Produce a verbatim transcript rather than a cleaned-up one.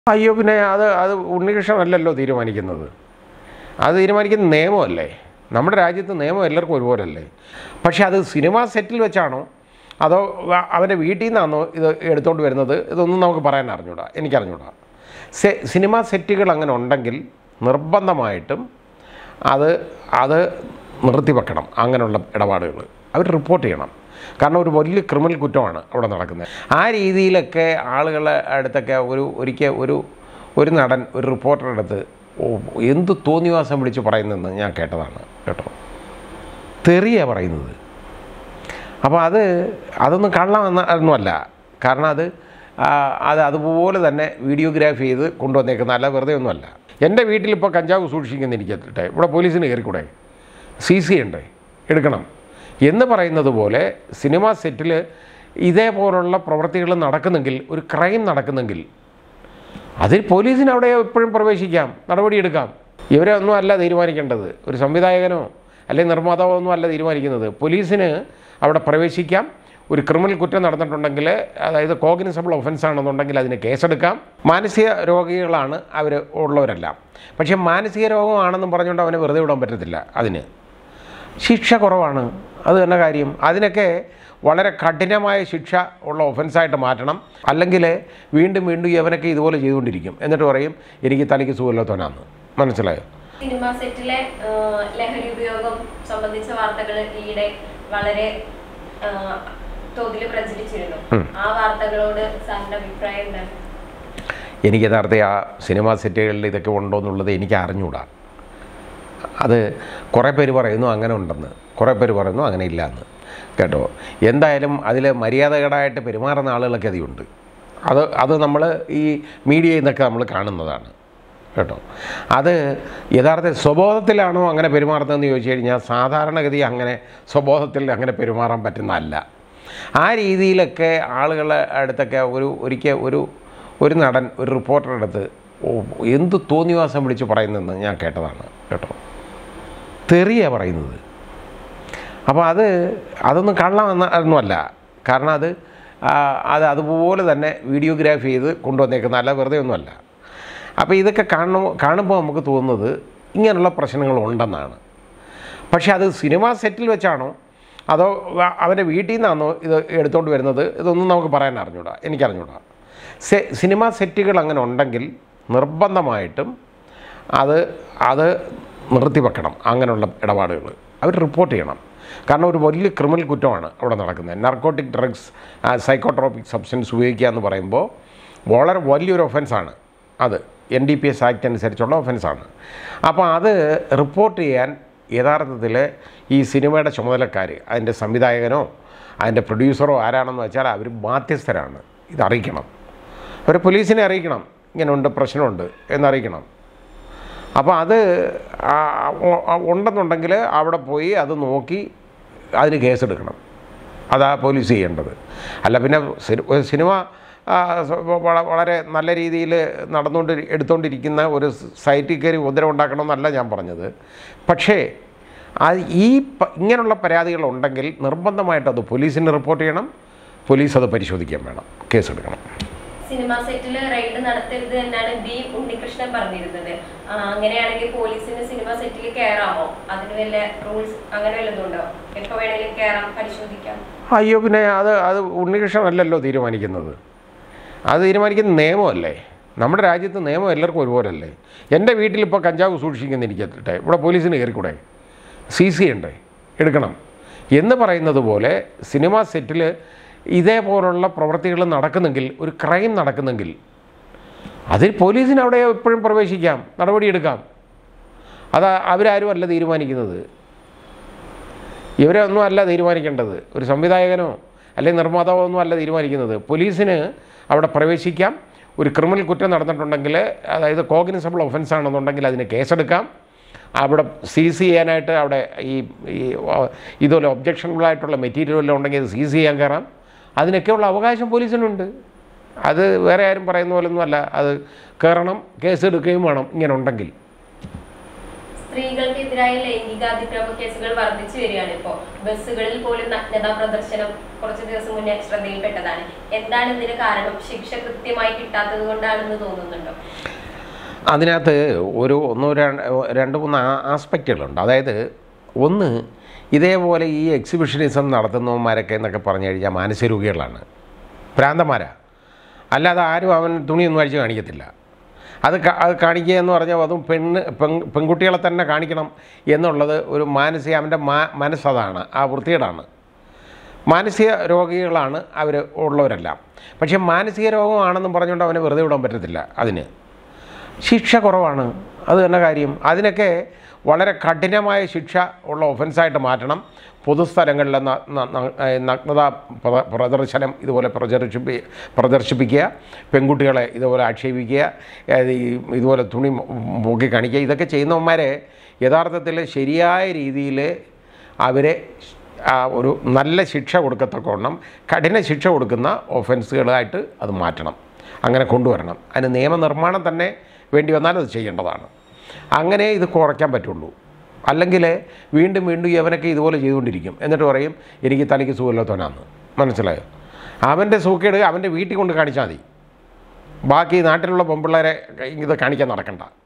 അയ്യോ പിന്നെ അത് അത് ഉണ്ണികൃഷ്ണനല്ലല്ലോ തീരുമാനിക്കുന്നത്. അത് തീരുമാനിക്കുന്ന നിയമമല്ലേ. നമ്മുടെ രാജ്യത്ത് നിയമം എല്ലാവർക്കും ഒരുപോലല്ലേ. പക്ഷേ അത് സിനിമാ സെറ്റിൽ വെച്ചാണോ അതോ അവൻ്റെ വീട്ടിൽ നിന്നാണോ ഇത് എടുത്തുകൊണ്ട് വരുന്നത്, ഇതൊന്നും നമുക്ക് പറയാൻ അറിഞ്ഞൂടാ, എനിക്കറിഞ്ഞൂടാ. സെ സിനിമാ സെറ്റുകൾ അങ്ങനെ ഉണ്ടെങ്കിൽ നിർബന്ധമായിട്ടും അത് അത് നിർത്തിവെക്കണം. അങ്ങനെയുള്ള ഇടപാടുകൾ അവർ റിപ്പോർട്ട് ചെയ്യണം. കാരണം ഒരു വലിയ ക്രിമിനൽ കുറ്റമാണ് അവിടെ നടക്കുന്നത്. ആ രീതിയിലൊക്കെ ആളുകളെ അടുത്തൊക്കെ ഒരു ഒരിക്കൽ ഒരു ഒരു നടൻ ഒരു റിപ്പോർട്ടറുടെ അടുത്ത് എന്ത് തോന്നിവാസം വിളിച്ച് പറയുന്നതെന്ന് ഞാൻ കേട്ടതാണ് കേട്ടോ. തെറിയാണ് പറയുന്നത്. അപ്പോൾ അത് അതൊന്നും കള്ളമൊന്നുമല്ല. കാരണം അത് അത് അതുപോലെ തന്നെ വീഡിയോഗ്രാഫി ചെയ്ത് കൊണ്ടുവന്നേക്കുന്ന അല്ല, വെറുതെ ഒന്നുമല്ല. എൻ്റെ വീട്ടിലിപ്പോൾ കഞ്ചാവ് സൂക്ഷിക്കുന്ന ഇരിക്കട്ടെ, ഇവിടെ പോലീസിന് കയറിക്കൂടെ, സി സി ഉണ്ടേ, എടുക്കണം എന്ന് പറയുന്നത് പോലെ സിനിമാ സെറ്റിൽ ഇതേപോലുള്ള പ്രവൃത്തികൾ നടക്കുന്നെങ്കിൽ, ഒരു ക്രൈം നടക്കുന്നെങ്കിൽ അതിൽ പോലീസിന് അവിടെ എപ്പോഴും പ്രവേശിക്കാം, നടപടിയെടുക്കാം. ഇവരെ ഒന്നും അല്ല തീരുമാനിക്കേണ്ടത്, ഒരു സംവിധായകനോ അല്ലെങ്കിൽ നിർമ്മാതാവോ ഒന്നും അല്ല തീരുമാനിക്കുന്നത്. പോലീസിന് അവിടെ പ്രവേശിക്കാം. ഒരു ക്രിമിനൽ കുറ്റം നടന്നിട്ടുണ്ടെങ്കിൽ, അതായത് കോഗ്നിസബിൾ ഒഫൻസ് ആണെന്നുണ്ടെങ്കിൽ അതിന് കേസെടുക്കാം. മാനസിക രോഗികളാണ് അവർ ഉള്ളവരെല്ലാം. പക്ഷേ മാനസിക രോഗമാണെന്നും പറഞ്ഞുകൊണ്ട് അവനെ വെറുതെ വിടാൻ പറ്റത്തില്ല. അതിന് ശിക്ഷ കുറവാണ്. അത് തന്നെ കാര്യം. അതിനൊക്കെ വളരെ കഠിനമായ ശിക്ഷ ഉള്ള ഒഫൻസായിട്ട് മാറ്റണം. അല്ലെങ്കിൽ വീണ്ടും വീണ്ടും ഇവനൊക്കെ ഇതുപോലെ ചെയ്തുകൊണ്ടിരിക്കും. എന്നിട്ട് പറയും എനിക്ക് തലയ്ക്ക് സുഖമില്ലാത്തവനാന്ന്. മനസ്സിലായോ? സിനിമാ സെറ്റിലെ ലഹരി ഉപയോഗം സംബന്ധിച്ച വാർത്തകൾ ഈയിടെ വളരെ തോതിൽ പ്രചരിച്ചിരുന്നു. ആ വാർത്തകളോട് സാറിന്റെ അഭിപ്രായം എന്താണ്? എനിക്ക് യഥാർത്ഥത്തിൽ ആ സിനിമാ സെറ്റുകളിൽ ഇതൊക്കെ ഉണ്ടോ എന്നുള്ളത് എനിക്ക് അറിഞ്ഞുകൂടാ. അത് കുറേ പേര് പറയുന്നു അങ്ങനെ ഉണ്ടെന്ന്, കുറേ പേര് പറയുന്നു അങ്ങനെ ഇല്ല എന്ന് കേട്ടോ. എന്തായാലും അതിൽ മര്യാദകേടായിട്ട് പെരുമാറുന്ന ആളുകളൊക്കെ അതിലുണ്ട്. അത് അത് നമ്മൾ ഈ മീഡിയയിൽ നിന്നൊക്കെ നമ്മൾ കാണുന്നതാണ് കേട്ടോ. അത് യഥാർത്ഥ സ്വബോധത്തിലാണോ അങ്ങനെ പെരുമാറുന്നതെന്ന് ചോദിച്ചു കഴിഞ്ഞാൽ സാധാരണഗതി അങ്ങനെ സ്വബോധത്തിൽ അങ്ങനെ പെരുമാറാൻ പറ്റുന്നതല്ല. ആ രീതിയിലൊക്കെ ആളുകളെ അടുത്തൊക്കെ ഒരു ഒരിക്കൽ ഒരു ഒരു നടൻ ഒരു റിപ്പോർട്ടറുടെ അടുത്ത് എന്ത് തോന്നിവാസം വിളിച്ച് പറയുന്നതെന്ന് ഞാൻ കേട്ടതാണ് കേട്ടോ. തെറിയാണ് പറയുന്നത്. അപ്പോൾ അത് അതൊന്നും കള്ളമൊന്നുമല്ല. കാരണം അത് അത് അതുപോലെ തന്നെ വീഡിയോഗ്രാഫി ചെയ്ത് കൊണ്ടുവന്നേക്കുന്ന അല്ല, വെറുതെ ഒന്നുമല്ല. അപ്പോൾ ഇതൊക്കെ കാണുമ്പോൾ കാണുമ്പോൾ നമുക്ക് തോന്നുന്നത് ഇങ്ങനെയുള്ള പ്രശ്നങ്ങളുണ്ടെന്നാണ്. പക്ഷേ അത് സിനിമാ സെറ്റിൽ വെച്ചാണോ അതോ അവൻ്റെ വീട്ടിൽ നിന്നാണോ ഇത് എടുത്തുകൊണ്ട് വരുന്നത്, ഇതൊന്നും നമുക്ക് പറയാൻ അറിഞ്ഞൂടാ, എനിക്കറിഞ്ഞൂടാ. സെ സിനിമാ സെറ്റുകൾ അങ്ങനെ ഉണ്ടെങ്കിൽ നിർബന്ധമായിട്ടും അത് അത് നിർത്തിവെക്കണം. അങ്ങനെയുള്ള ഇടപാടുകൾ അവർ റിപ്പോർട്ട് ചെയ്യണം. കാരണം ഒരു വലിയ ക്രിമിനൽ കുറ്റമാണ് അവിടെ നടക്കുന്നത്. നർക്കോട്ടിക് ഡ്രഗ്സ്, സൈക്കോട്രോപിക് സബ്സ്റ്റൻസ് ഉപയോഗിക്കുക എന്ന് പറയുമ്പോൾ വളരെ വലിയൊരു ഒഫൻസാണ്. അത് N D P S act അനുസരിച്ചുള്ള ഒഫൻസാണ്. അപ്പോൾ അത് റിപ്പോർട്ട് ചെയ്യാൻ യഥാർത്ഥത്തിൽ ഈ സിനിമയുടെ ചുമതലക്കാർ, അതിൻ്റെ സംവിധായകനോ അതിൻ്റെ പ്രൊഡ്യൂസറോ ആരാണെന്ന് വെച്ചാൽ അവർ ബാധ്യസ്ഥരാണ്. ഇതറിയിക്കണം. അവർ പോലീസിനെ അറിയിക്കണം, ഇങ്ങനെയുണ്ട് പ്രശ്നമുണ്ട് എന്നറിയിക്കണം. അപ്പോൾ അത് ഉണ്ടെന്നുണ്ടെങ്കിൽ അവിടെ പോയി അത് നോക്കി അതിന് കേസെടുക്കണം. അതാ പോലീസ് ചെയ്യേണ്ടത്. അല്ല പിന്നെ സിനിമ വളരെ നല്ല രീതിയിൽ നടന്നുകൊണ്ട് എടുത്തുകൊണ്ടിരിക്കുന്ന ഒരു സൈറ്റിൽ കയറി ഉപദ്രവം ഉണ്ടാക്കണമെന്നല്ല ഞാൻ പറഞ്ഞത്. പക്ഷേ അത് ഈ ഇങ്ങനെയുള്ള പരാതികളുണ്ടെങ്കിൽ നിർബന്ധമായിട്ടത് പോലീസിന് റിപ്പോർട്ട് ചെയ്യണം. പോലീസ് അത് പരിശോധിക്കാൻ വേണം, കേസെടുക്കണം. സിനിമാ സെറ്റിൽ റെയ്ഡ് നടത്തരുത് എന്നാണ് ബി ഉണ്ണികൃഷ്ണൻ പറഞ്ഞിരുന്നത്. അങ്ങനെയാണെങ്കിൽ പോലീസിന് സിനിമാ സെറ്റിൽ കയറാമോ? അതിന് വല്ല റൂൾസ് അങ്ങനെ വല്ലതുണ്ടോ? എപ്പോൾ വേണമെങ്കിലും കയറാം, പരിശോധിക്കാം? അയ്യോ പിന്നെ അത് അത് ഉണ്ണികൃഷ്ണനല്ലല്ലോ തീരുമാനിക്കുന്നത്. അത് തീരുമാനിക്കുന്ന നിയമമല്ലേ. നമ്മുടെ രാജ്യത്ത് നിയമം എല്ലാവർക്കും ഒരുപോലല്ലേ. എൻ്റെ വീട്ടിലിപ്പോൾ കഞ്ചാവ് സൂക്ഷിക്കുന്ന ഇരിക്കട്ടെ, ഇവിടെ പോലീസിന് കയറിക്കൂടെ, സി സി ഉണ്ടേ, എടുക്കണം എന്ന് പറയുന്നത് പോലെ സിനിമാ സെറ്റിൽ ഇതേപോലുള്ള പ്രവൃത്തികൾ നടക്കുന്നെങ്കിൽ, ഒരു ക്രൈം നടക്കുന്നെങ്കിൽ അതിൽ പോലീസിന് അവിടെ എപ്പോഴും പ്രവേശിക്കാം, നടപടിയെടുക്കാം. അത് അവരാരും അല്ല തീരുമാനിക്കുന്നത്. ഇവരെ ഒന്നും അല്ല തീരുമാനിക്കേണ്ടത്, ഒരു സംവിധായകനോ അല്ലെങ്കിൽ നിർമ്മാതാവോ ഒന്നും അല്ല തീരുമാനിക്കുന്നത്. പോലീസിന് അവിടെ പ്രവേശിക്കാം. ഒരു ക്രിമിനൽ കുറ്റം നടന്നിട്ടുണ്ടെങ്കിൽ, അതായത് കോഗ്നിസബിൾ ഒഫൻസ് ആണെന്നുണ്ടെങ്കിൽ അതിന് കേസെടുക്കാം. അവിടെ സീസ് ചെയ്യാനായിട്ട് അവിടെ ഈ ഇതുപോലെ ഒബ്ജക്ഷണബിളായിട്ടുള്ള മെറ്റീരിയൽ വല്ലതും ഉണ്ടെങ്കിൽ അത് സീസ് ചെയ്യാൻ കയറാം. അതിനൊക്കെയുള്ള അവകാശം പോലീസിനുണ്ട്. അത് വേറെ ആരും പറയുന്ന പോലൊന്നും അല്ല. അത് കയറണം, കേസെടുക്കുകയും വേണം ഇങ്ങനെ ഉണ്ടെങ്കിൽ. സ്ത്രീകൾക്ക് പെൺകുട്ടികൾക്കെതിരായ ലൈംഗികാതിക്രമ കേസുകൾ വർദ്ധിച്ചു വരികയാണ്. ഇപ്പോൾ ബസ്സുകളിൽ പോലും നഗ്നതാ പ്രദർശനം കുറച്ച് ദിവസം മുന്നേ ശ്രദ്ധയിൽപ്പെട്ടതാണ്. എന്താണ് ഇതിന് കാരണം? ശിക്ഷ കൃത്യമായി കിട്ടാത്തത് കൊണ്ടാണെന്ന് തോന്നുന്നുണ്ടോ? അതിനകത്ത് ഒരു ഒന്നോ രണ്ട് മൂന്ന് ആസ്പെക്റ്റുകളുണ്ട്. അതായത് ഒന്ന്, ഇതേപോലെ ഈ എക്സിബിഷനിസം നടത്തുന്നവന്മാരൊക്കെ എന്നൊക്കെ പറഞ്ഞു കഴിഞ്ഞാൽ മാനസിക രോഗികളാണ്, ഭ്രാന്തന്മാരാ. അല്ലാതെ ആരും അവൻ തുണിയൊന്നും അഴിച്ച് കാണിക്കത്തില്ല. അത് അത് കാണിക്കുക എന്ന് പറഞ്ഞാൽ അതും പെണ്ണ് പെൺ പെൺകുട്ടികളെ തന്നെ കാണിക്കണം എന്നുള്ളത് ഒരു മാനസിക അവൻ്റെ മാ മനസ്സതാണ്, ആ വൃത്തികേടാണ്. മാനസിക രോഗികളാണ് അവർ ഉള്ളവരെല്ലാം. പക്ഷേ മാനസിക രോഗമാണെന്നും പറഞ്ഞുകൊണ്ട് അവനെ വെറുതെ വിടാൻ പറ്റത്തില്ല. അതിന് ശിക്ഷ കുറവാണ്, അത് തന്നെ കാര്യം. അതിനൊക്കെ വളരെ കഠിനമായ ശിക്ഷ ഉള്ള ഒഫൻസായിട്ട് മാറ്റണം. പൊതുസ്ഥലങ്ങളിലെ നഗ്നതാ പ്രദർശനം ഇതുപോലെ പ്രദർശിപ്പി പ്രദർശിപ്പിക്കുക, പെൺകുട്ടികളെ ഇതുപോലെ ആക്ഷേപിക്കുക, ഇതുപോലെ തുണി പൊക്കി കാണിക്കുക, ഇതൊക്കെ ചെയ്യുന്നവന്മാരെ യഥാർത്ഥത്തിൽ ശരിയായ രീതിയിൽ അവരെ ഒരു നല്ല ശിക്ഷ കൊടുക്കത്തക്കവണ്ണം കഠിന ശിക്ഷ കൊടുക്കുന്ന ഒഫൻസുകളായിട്ട് അത് മാറ്റണം, അങ്ങനെ കൊണ്ടുവരണം. അതിന് നിയമനിർമ്മാണം തന്നെ വേണ്ടി വന്നാൽ അത് ചെയ്യേണ്ടതാണ്. അങ്ങനെ ഇത് കുറയ്ക്കാൻ പറ്റുള്ളൂ. അല്ലെങ്കിൽ വീണ്ടും വീണ്ടും ഇവനൊക്കെ ഇതുപോലെ ചെയ്തുകൊണ്ടിരിക്കും. എന്നിട്ട് പറയും എനിക്ക് തലയ്ക്ക് സുഖമില്ലാത്തവനാന്ന്. മനസ്സിലായോ? അവൻ്റെ സൂക്കേട് അവൻ്റെ വീട്ടിൽ കൊണ്ട് കാണിച്ചാൽ മതി. ബാക്കി നാട്ടിലുള്ള പെൺപിള്ളേരെ ഇത് കാണിക്കാൻ നടക്കണ്ട.